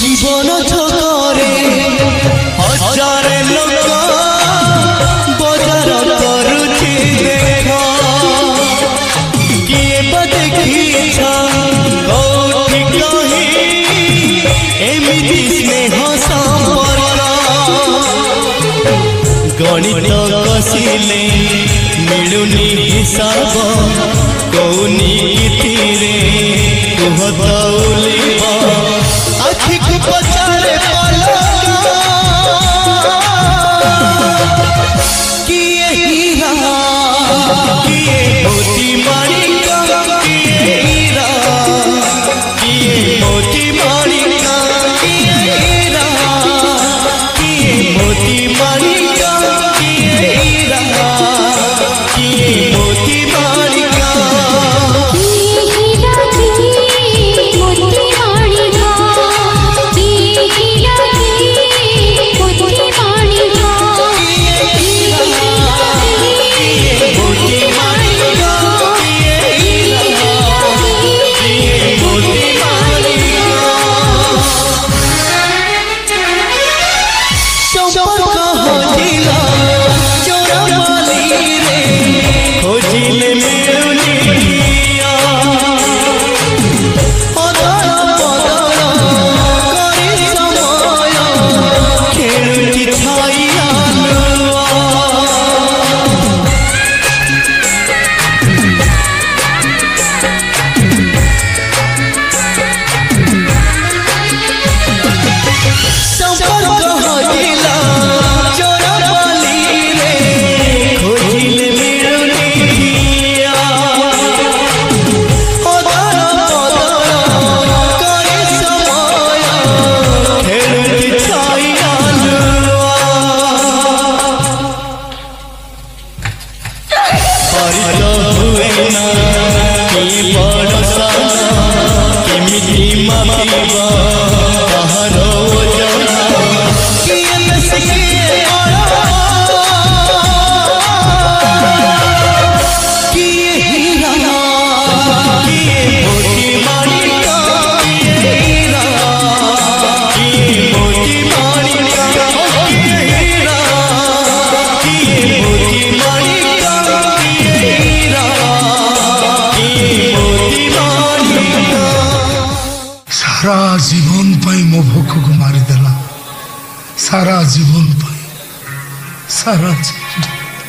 जीवन छकरे हजार लोक बजार करुछि देख किए देखी कौटी कही एमिति स्नेह संपर्क गणित कसिले मिलुनी हिसाब कौनी गीतिरे कहतौलिब आखि को पचारे किए हीरा किए मोती माणिक किए हीरा किए मोती माणिक किए हीरा किए मोती माणिक किए हीरा किए मोती माणिक सारा जीवन पाई मो भोक को मारिदेला सारा जीवन पाई सारा जीवन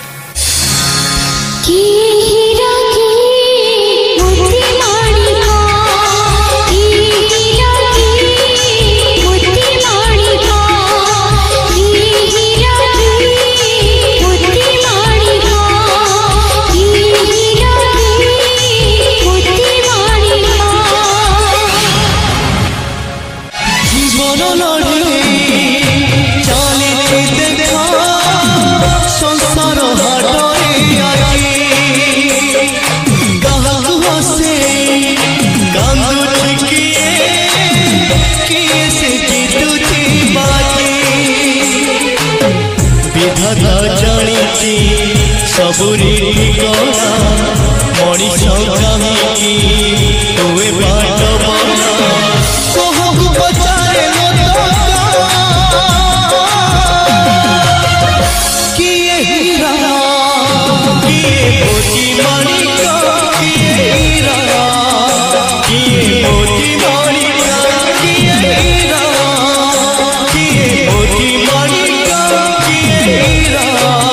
सबुरी गला मनीष कहीं तुए बाट बना कहू बचाए किए हीरा किए मोती माणिक किए हीरा किए मोती माणिक किए हीरा किए मोती माणिक किए हीरा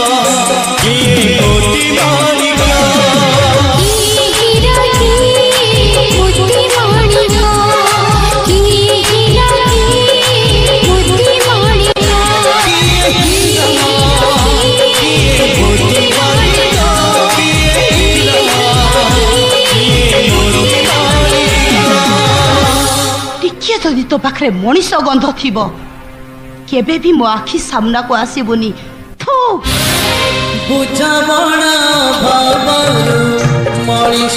जदि तो पाखे मनीष गंध थी केबे भी मो आखि सामना को आसबुनी बुझामणा भावरु मनीष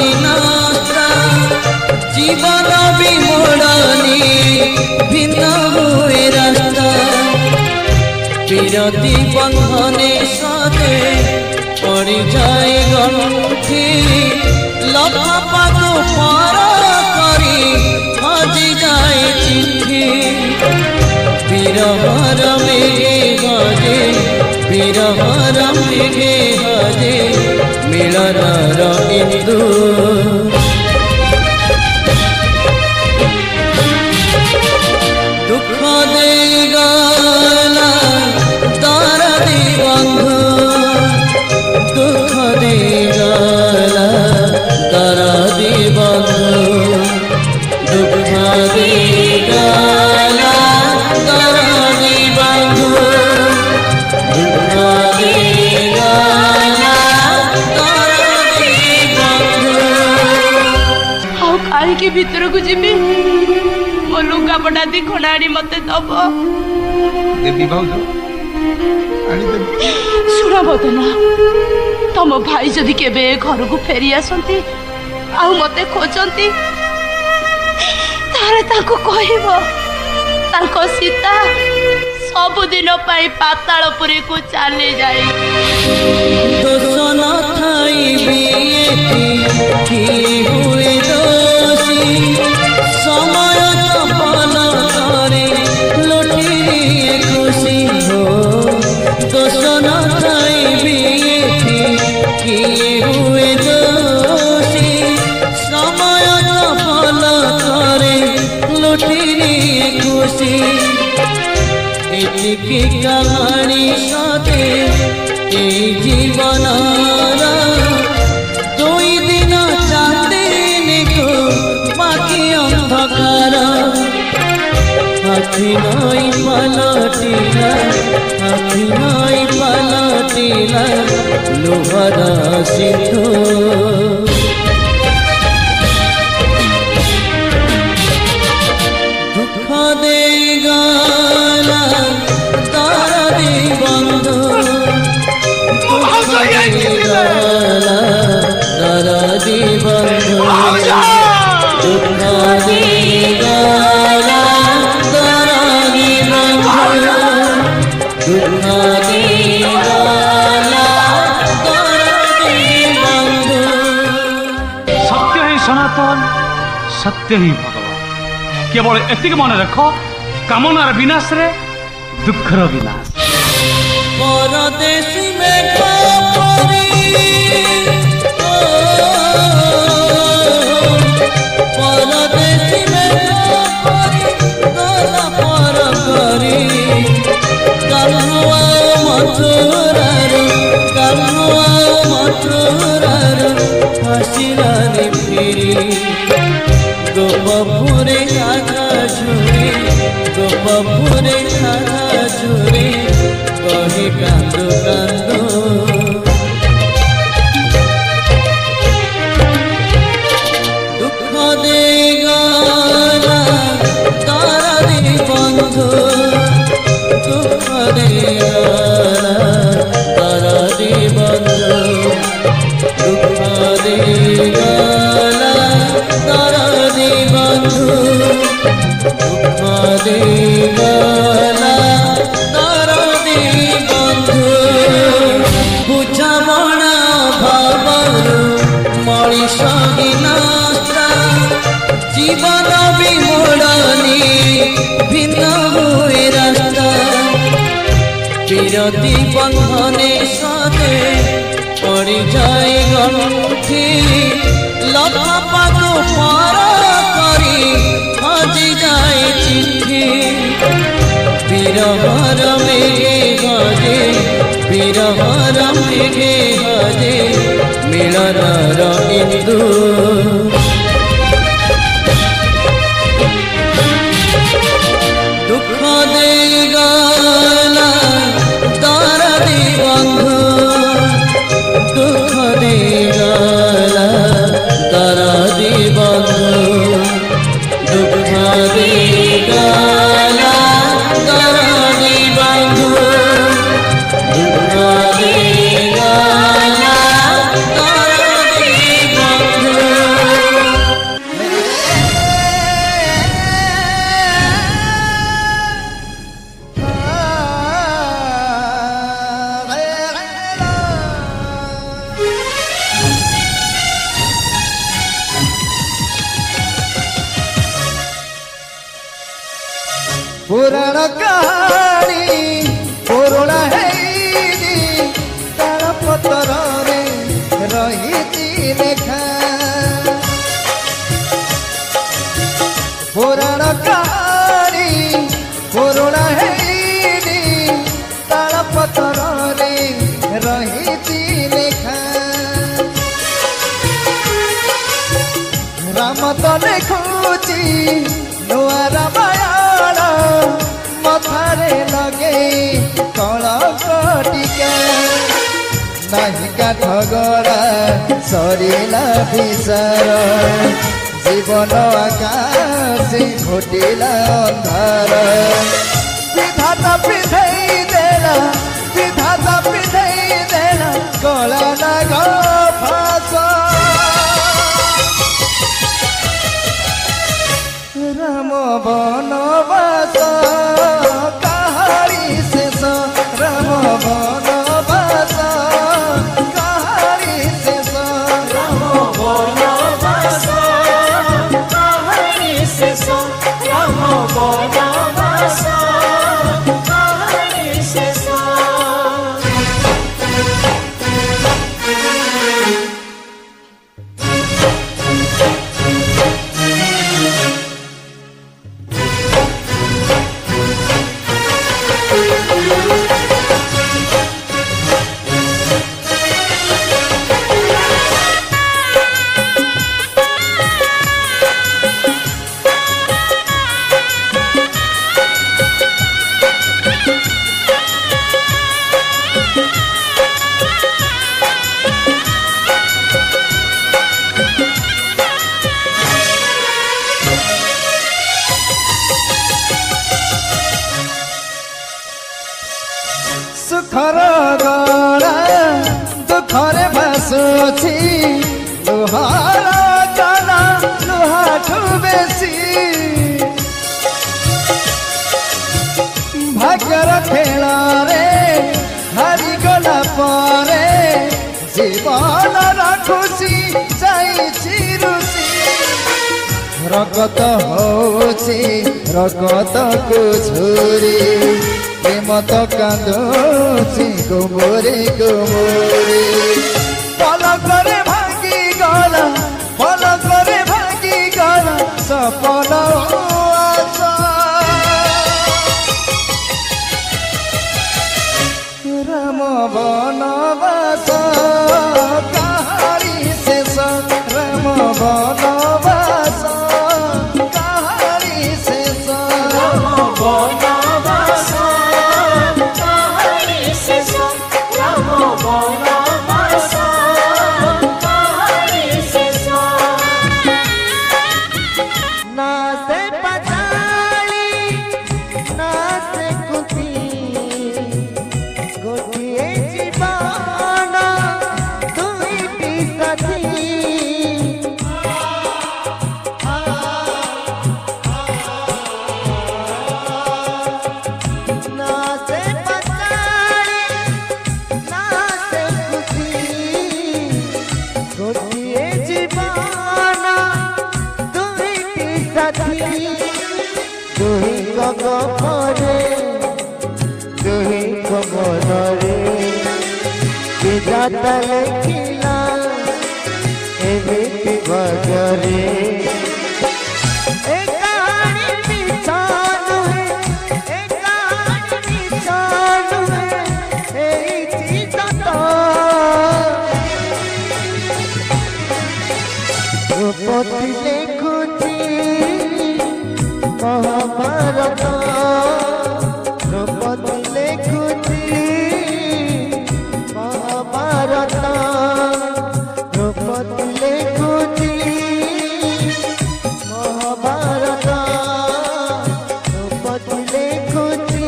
जीवन विमोड़नी भिन्न हुए रास्ता विरति बंधने साथे पड़ जाए गंठी लफाफा को पार करी हजी जाए चिट्ठी विरहर मेघे हजे मिलनर इंदु दुख दे गला दरदी बंधु दुख दे गला दरदी बंधु दुख दे गला दरदी बंधु दुख दे गला दरदी बंधु हाउ काहे के भीतर को जिबी मो लुगा पटा दी खणाड़ी मते दब देवी भाउज आनी देवी सुन बदन तम भाई जदि केबे घर को फेरी आसंती आउ मते खोजंती तारे ताको कहबो ताको सीता सब दिन पाई पातालपुरी को चली जाए दोष न थाई भी की हुए दोषी समय चपल करे लुटी खुशी हो दोष न थाई भी की हुए दोषी समय चपल करे लुटी खुशी की कहानी साथे ए जीवन दुई दिन चांदन को बाकी अंधकार हाथी नई पलटिला हाथी नई पलटिला लोहर सिंधु दुख दे गला दरदी बंधु दुख दे गला दरदी बंधु दुख दे गला दरदी बंधु दुख दे गला दरदी बंधु सत्य ही सनातन सत्य ही भगवान केवल एतिक मन रख कामनार विनाश रे दुखर विनाश परदेशी में परी परदेशी में परी गला पर करी कान्हुआ मथुरार हसिलानी फिरी गोपपुरे आधा झुरे गोपपुरे आधा झुरे कहे कांदो कांदो दुख दे गला दरदी बंधु दुख दे गला दरदी बंधु दुख दे गला दरदी बंधु दुख दे गला दरदी बंधु बुझामणा भावरु मଣିଷ ବିନାଶ जीवन विमोड़नी भिन्न हुए रास्ता विरति बंधने साथे पड़ जाए गंठी लफाफा को पार करी हजी जाए चिट्ठी विरहर मेघे हजे विरहर मेघे हजे मिलनर इंदु दुख दे गला दरदी बंधु दुख दे गला दरदी बंधु दुख दे गला दरदी बंधु दुख दे गला दरदी बंधु पुराण कहानी पुराण है ଲେଖା ପୁରାଣ କାହାଣୀ ପୁରୁଣା ହେଇନି ତାଳ ପଥରରେ ରହିଛି ଲେଖା ରାମ ତ ଲେଖୁଛି ନୂଆ ରାମାୟଣ ମଥାରେ ଲଗେଇ କଳଙ୍କ ଟିକା ନାହିଁ କାଠ ଗড়ା ସରିଲା ବିଚାର জীবন আকাশে ঘটিলা অন্ধার বিধাতা পিধাই দেলা বিধাতা পিধাই দেলা কলা নাগ ফাঁস রাম বনবাস কাহারি শেষ রাম বনবাস কাহারি শেষ রাম বনবাস রাম বনবাস কাহারি শেষ ସୁଖର ଗଳା ଦୁଃଖରେ ଭାସୁଛି ଲୁହାର କଣା ଲୁହାଠୁ ବେଶୀ ଭାଗ୍ୟର ଖେଳରେ ହାରିଗଲା ପରେ ଜୀବନର ଖୁସି ଯାଇଛି ରୁଷି ରଗତ ହଉଛି ରଗତକୁ ଝୁରି প্রেম তো কাঁদছি গোমরে গোমরে পলকরে ভাঙি গলা পলকরে ভাঙি গলা সপন আশা রাম বনবাস কাহারি শেষ রাম বনবাস কাহারি শেষ রাম বনবাস विधाता लिखिला एमिति भाग्ୟରେ ए कहानी बिछानु है ए कहानी बिछानु है एई सत रूपति लिखुची महाभारत रूपति लिखुची महाभारत रूपति लिखुची महाभारत रूपति लिखुची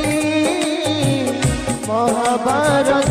महाभारत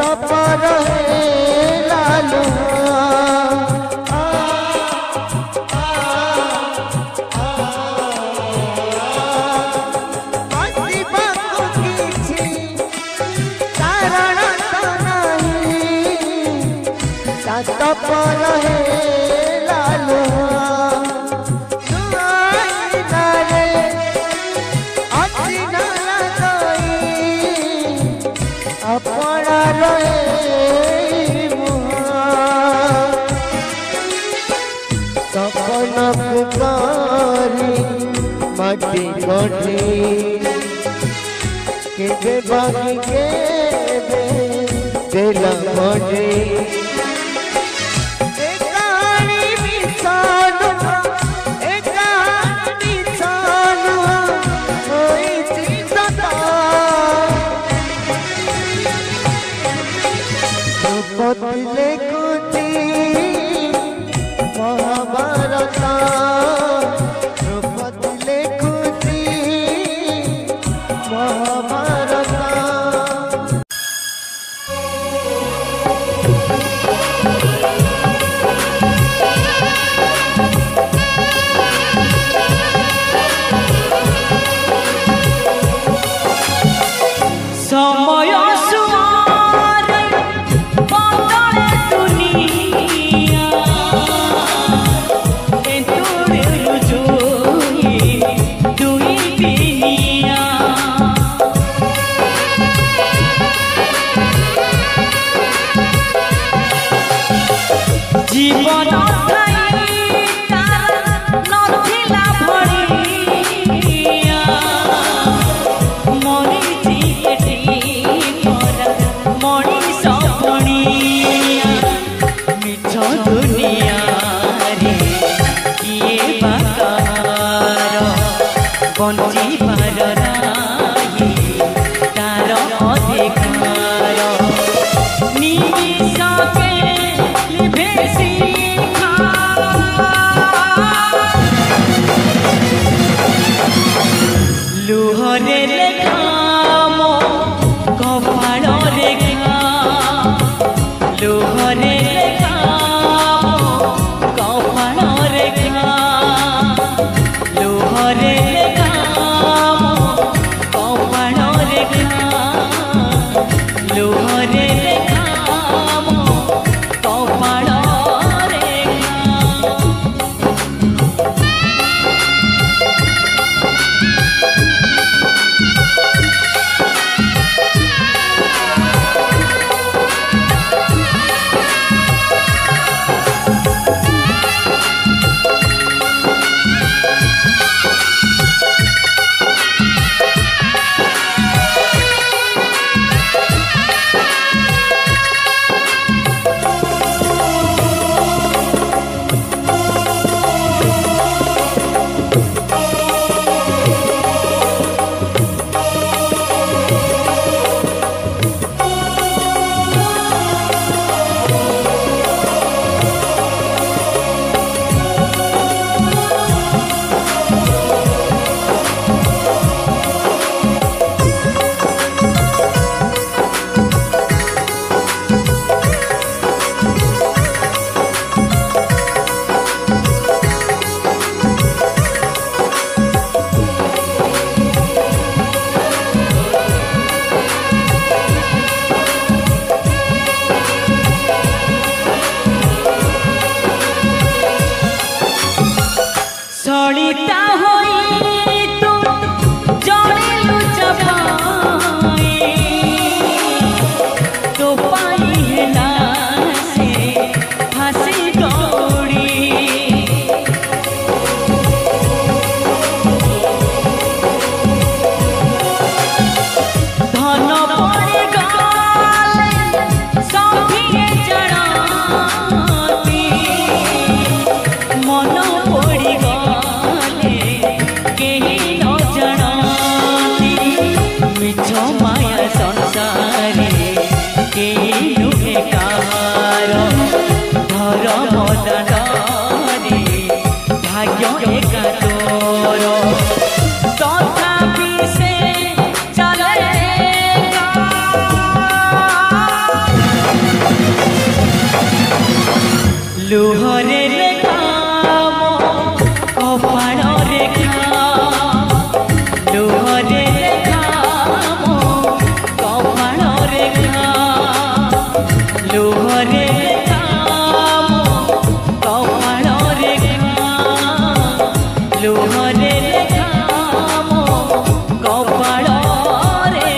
पर है लालू पर है लालू अपना रहे सपना पुकारी माटी गढ़ी के बागी के दिला मढ़ी पतले कुटी महाभारत पतले कुटी महाभारत समय जीवन नथिला भड़िया मरीची मनीष पणिया मिछ दुनिया रे किए बाकार बंचिबार नाही तार अधिकार निमिषके लुहरे लेखा मो कपाल रेखा लुहरे लेखा मो कपाल रेखा लुहरे लेखा मो ଲୁହରେ କାମ କପାଳରେ ଲୁହରେ କାମ କପାଳରେ ଲୁହରେ କାମ କପାଳରେ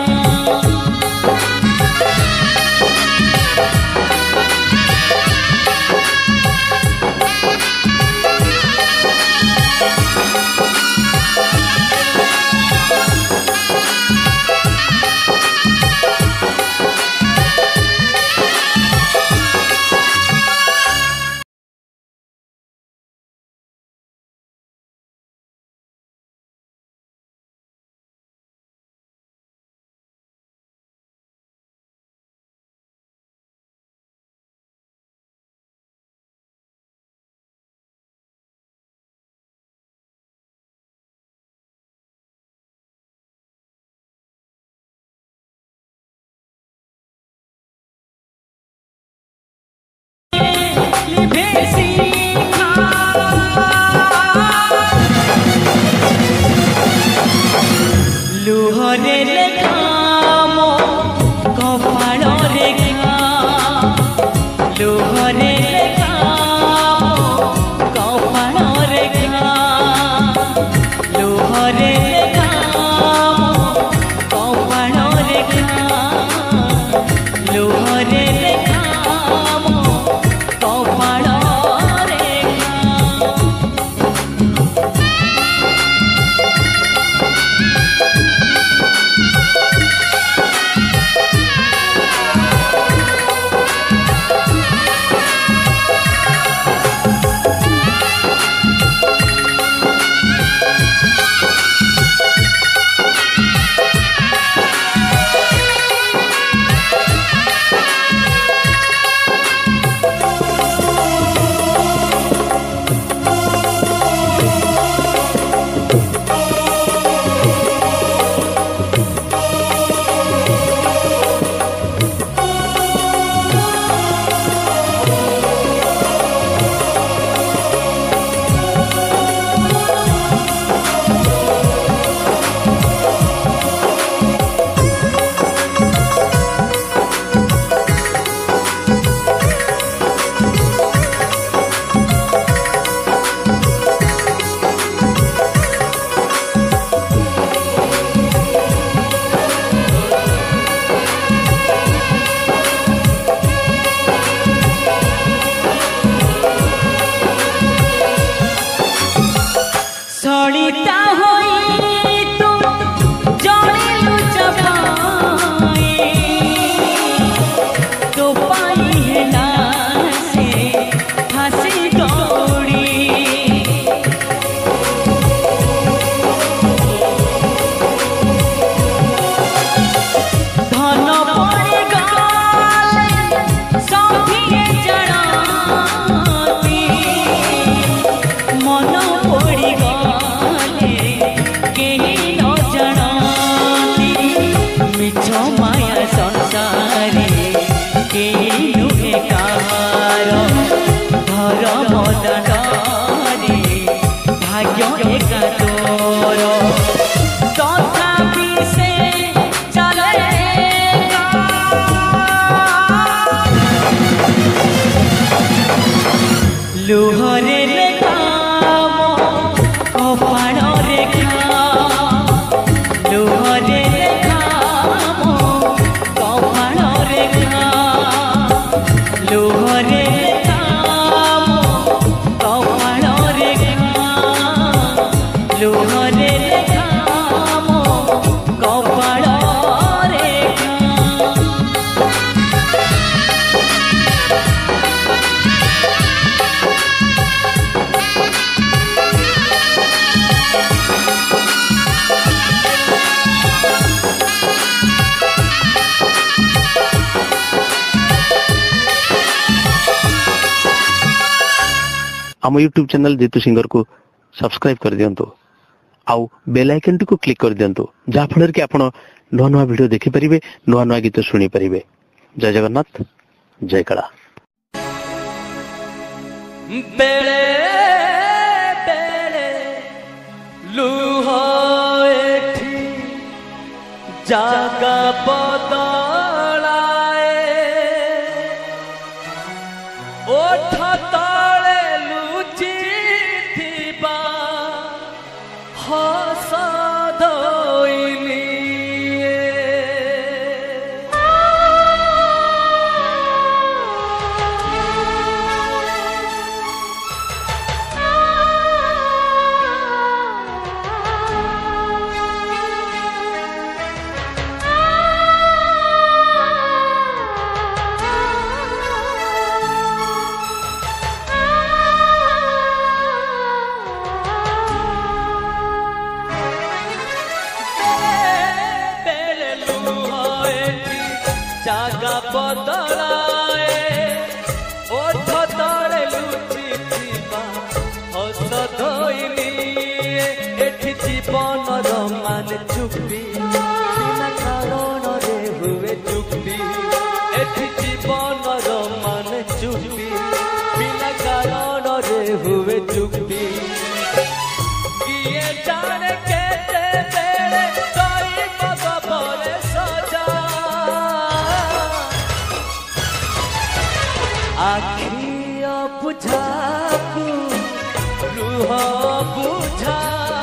ଲୁହରେ କାମ କପାଳରେ ଲୁହରେ କାମ କପାଳରେ ଲୁହରେ କାମ କପାଳରେ ଲୁହରେ କାମ କପାଳରେ सड़िता होई तू जड़िलु जबाई तो पाई है ना से फांसी दौड़ी धन पड़े गाले सभी जड़ाती मन पड़ी मिछ माया संसारे के नुहे कार धर्म दारे भाग्य एका तोर तथापि से चले लुहरे काम कपाଳରେ लुहरे लुहरे काम कपाଳରେ लुहरे काम कपाଳରେ आम यूट्यूब चैनल जीतू सिंगर को सब्सक्राइब कर दियंतु आउ बेल आइकन को क्लिक कर दियंतु जहाँ फल कि आप नुआ नुआ वीडियो देखि परिबे नुआ नुआ गीत सुनी परिबे। जय जगन्नाथ जय कला। बेले बेले लुह एठी जागा बदलाए ओठ तले लुचि थिबा हस धोइली जागा बदलाए ओठ तले लुचि थिबा हस धोइली एठी जीवनर मान चुप्पी बिना कारण रे हुए चुप्पी एठी जीवनर मान चुप्पी बिना कारण रे हुए चुप्पी किए जाने केते बेले कोई बगबरे सजा आखिया बुझाकू लुह बुझा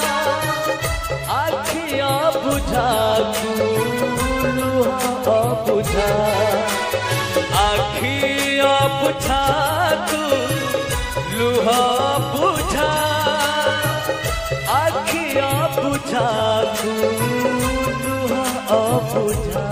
आखिया बुझाकू लुह बुझा आखिया बुझाकू लुह बुझा आखिया बुझाकू लुह बुझा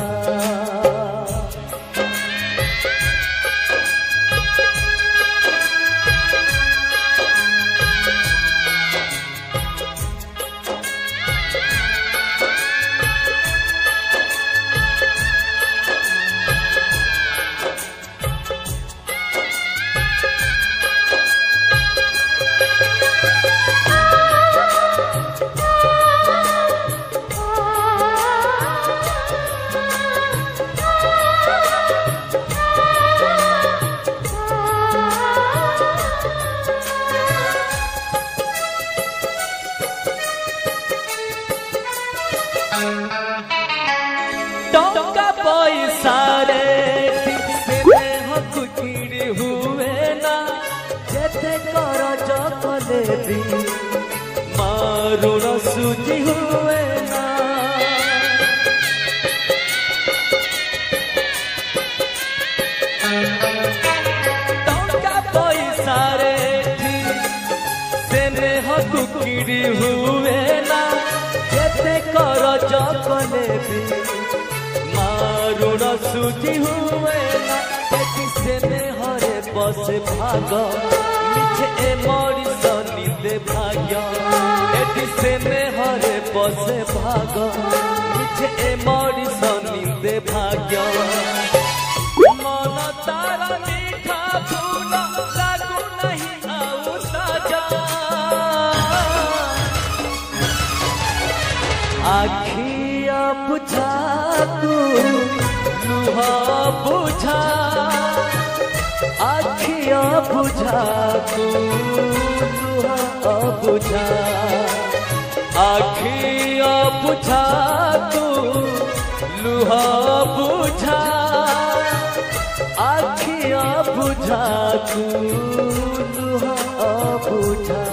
टंका पैसा रे हुकिरी हुए ना जेते कर चकले दी मारुण सुजी हुए ना टंका पैसा रे सेने हुकिरी हुए ना जेते कर चकले दी मारुण सुजी हुए ना से में हरे बसे भाग मिछे ए मोरी सनिदे भाग्य एटी से में हरे बसे भाग मिछे ए मोरी सनिदे भाग्य मन तारा मीठा फूल लागू नहीं आउ ताजा आखिया बुझाकू लुह बुझा आखिया बुझाकू लुह बुझा आखिया बुझाकू लुह बुझा आखिया बुझाकू लुह बुझा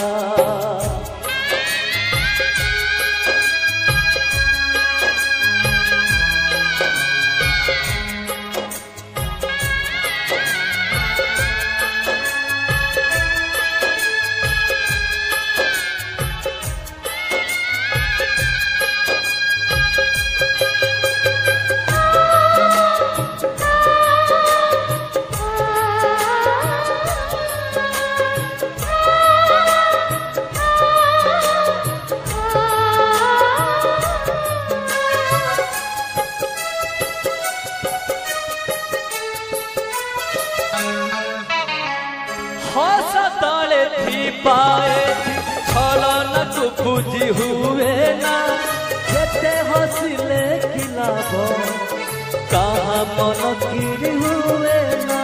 हस तले थी पाए छलन को बुझी हुए ना जेते हसिले किलाब कहाँ मन किरी हुए ना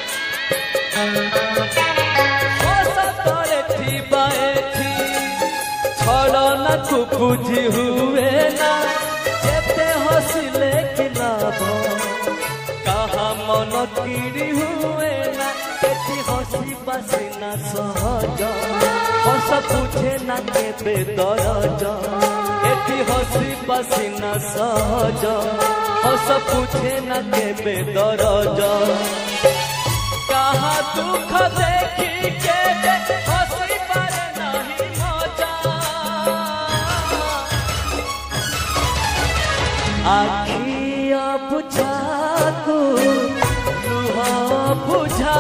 हस तले थी पाए थी छलना को बुझी हुए ना जेते हसिले कि लाभ कहा मन किरी हुए ना एति हसी बासिना सहज हस पूछे ना केबे दरज एति हसी बासिना सहज हस पूछे ना केबे दरज कहा दुख देखी केबे हसी पारे नहीं मजा आखिया बुझाकू लुहा बुझा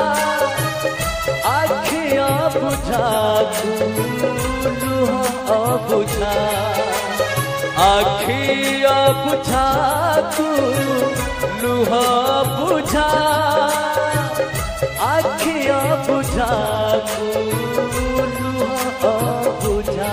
आखिया बुझाकू लुहा बुझा आखिया बुझाकू लुहा बुझा आखिया बुझाकू लुहा बुझा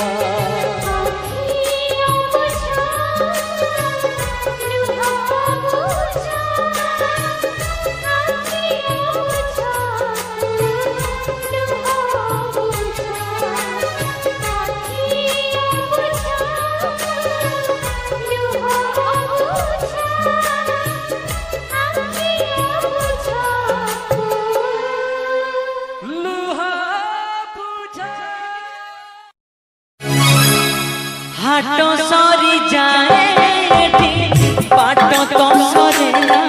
हाटो सरी जाए पाटो तो सरे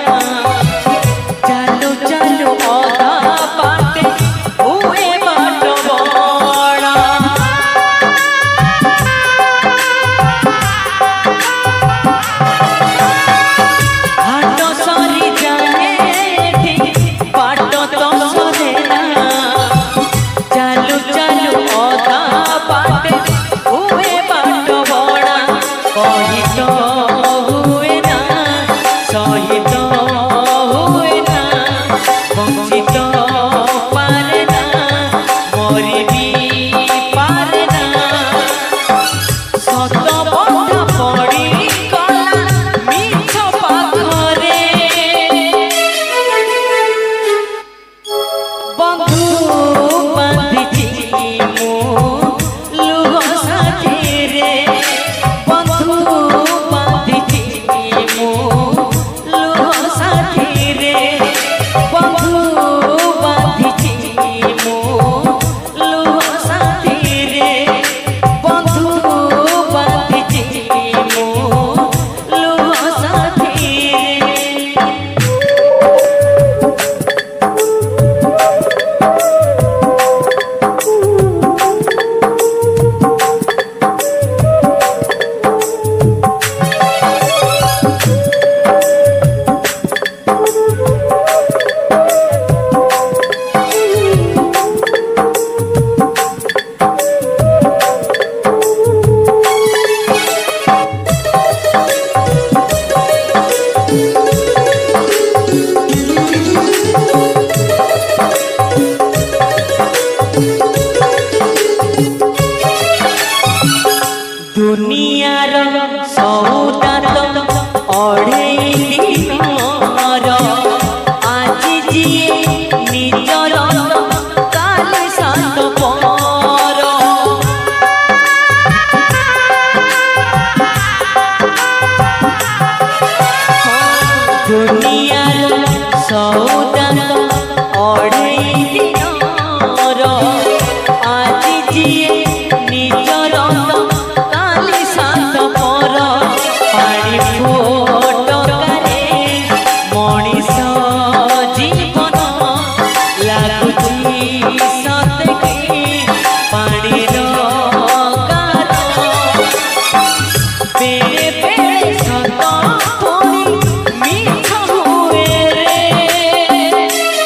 चालू चालू अधा पाटे हुए बाट बड़ा हाटो सरी जाए पाटो तो सरे चालू चालू अधा पाटे हुए सहित हुए ना सहित हुए ना बंचित पारे ना मरी भी पारे ना सत बंधा पड़ी गला मिछ पाखरे बंधु बांधिची मु लुह साथीरे दुनियार सौदा तो अढ़े दिनर आज जिए निजर काल सात पर दुनियार सौदा तो अढ़े दिनर आज जिए निजर पानी फोटकारे मनीष जीवन लगुची सतकी पानी गार बेरे बेरे सत पुणी मिछ हुए रे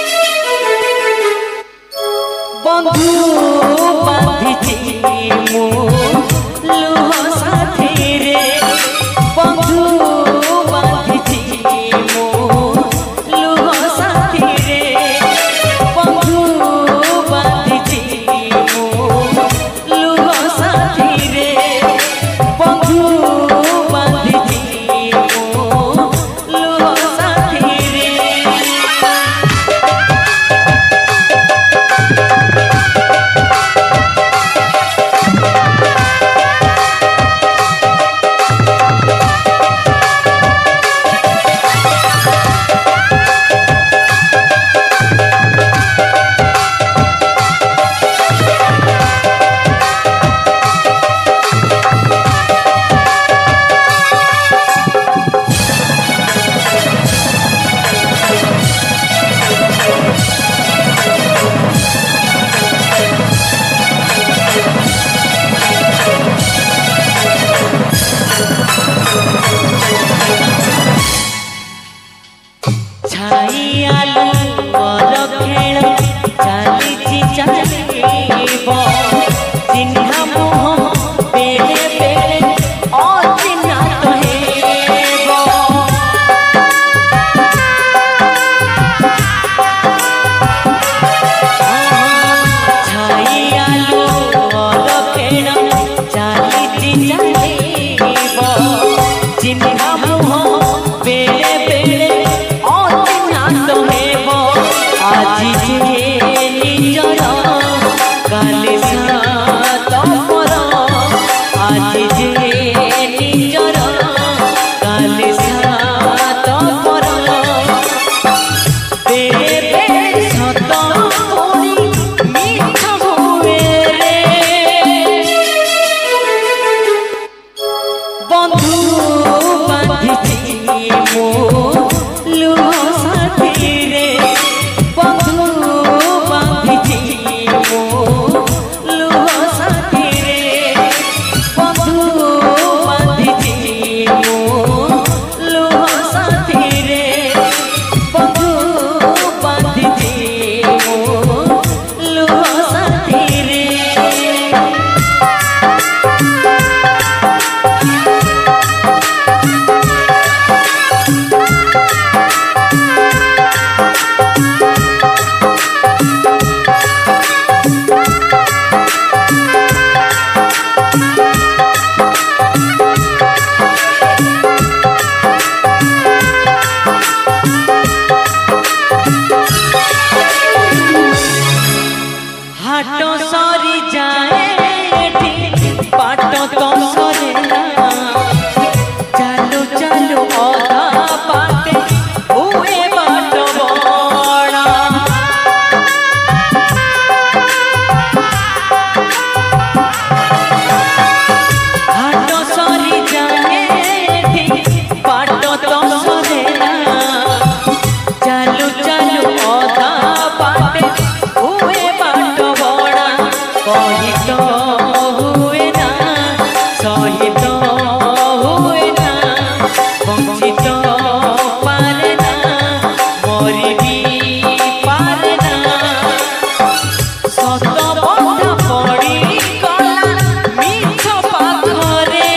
बंधु बांधिची मु लुह साथीरे बंधु बांधिची मु लुह साथीरे बंधु बांधिची मु लुह साथीरे बंधु बांधिची मु लुह साथीरे सरी जाए बाट तो सरे ना चालू चालू अधा बाटे हुए बाट बड़ा हाट सरी जाए बाट तो सरे ना चालू चालू अधा बाटे हुए बाट बड़ा कही तो हुए ना सही तो हुए ना बंची तो पारे ना मरी भी पारे ना सत बंधा पड़ी गला मिछ पाखरे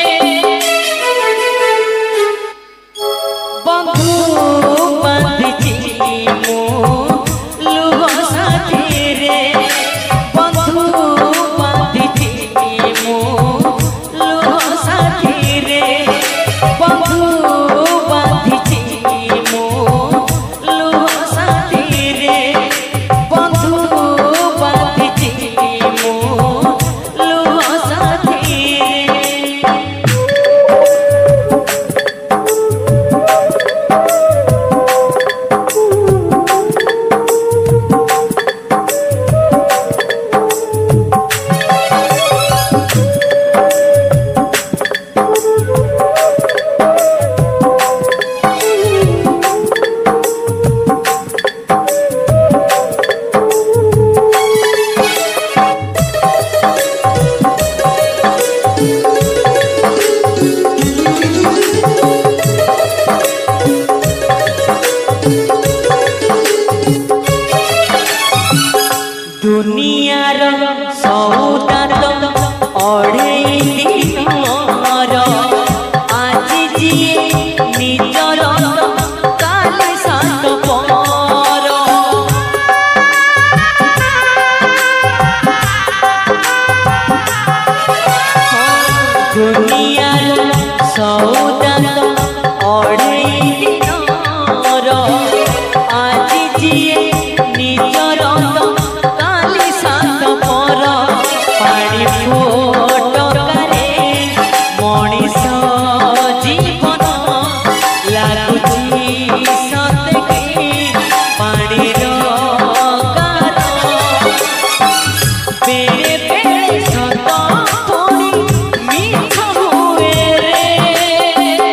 बंधु बांधिची मु लुह साथीरे बंधु बांधिची मु लुह साथीरे बंधु बांधिची मु लुह साथीरे बंधु बांधिची मु लुह साथीरे दुनियार सौदा तो अढ़ेई दिनर आज जिए निजर काल सात पर दुनियार सौदा तो अढ़ेई दिनर आज जिए निजर काली सात पर पानी फोटकारे मनीष जीवन लगुची सतके पानीर गार बेरे बेरे सत पुणी मिछ हुए रे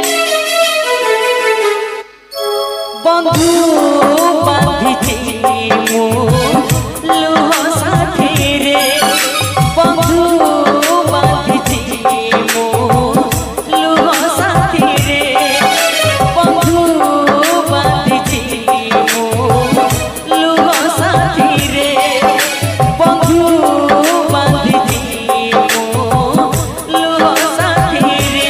बंधु बांधिची मु लुह साथीरे बंधु बांधिची मु लुह साथीरे बंधु बांधिची मु लुह साथीरे बंधु बांधिची मु लुह साथीरे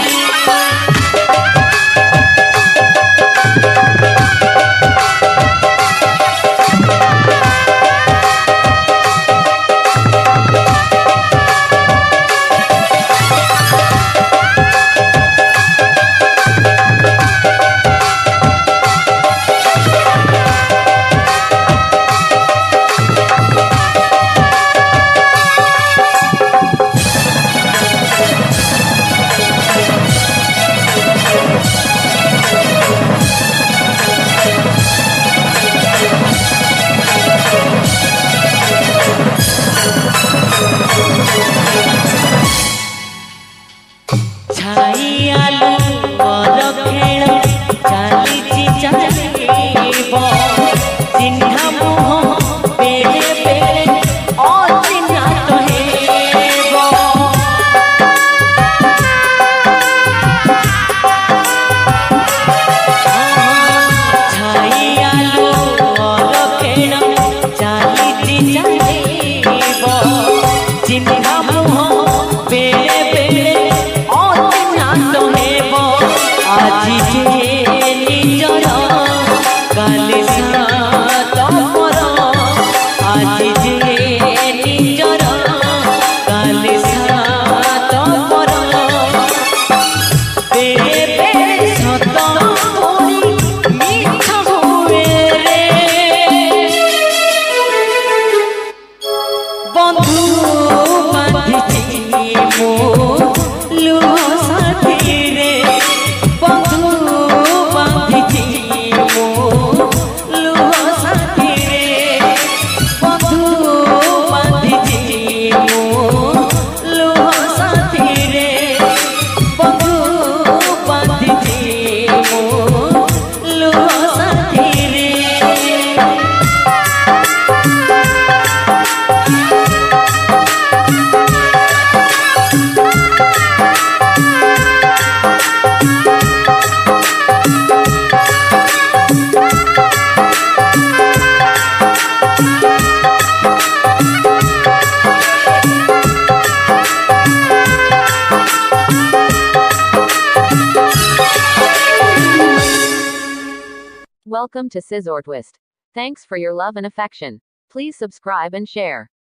छाई आलू वर खेल चालीची चालीब चिन्हा मुह बेले बेले अचिन्हा तो हेब छाई आलू वर खेल चालीची चालीब चिन्हा मुह बेले बेले अचिन्हा तो हेब आज जे निजर काली सात पर आज जे निजर काली सात पर बेरे बेरे सत पुणी मिछ हुए रे बंधु ବନ୍ଧୁ ବାନ୍ଧିଛି ମୁଁ ଲୁହ ସାଥିରେ ବନ୍ଧୁ ବାନ୍ଧିଛି ମୁଁ ଲୁହ ସାଥିରେ ବନ୍ଧୁ ବାନ୍ଧିଛି ମୁଁ ଲୁହ ସାଥିରେ ବନ୍ଧୁ ବାନ୍ଧିଛି ମୁଁ ଲୁହ ସାଥିରେ Welcome to Sizzor Twist. Thanks for your love and affection. Please subscribe and share.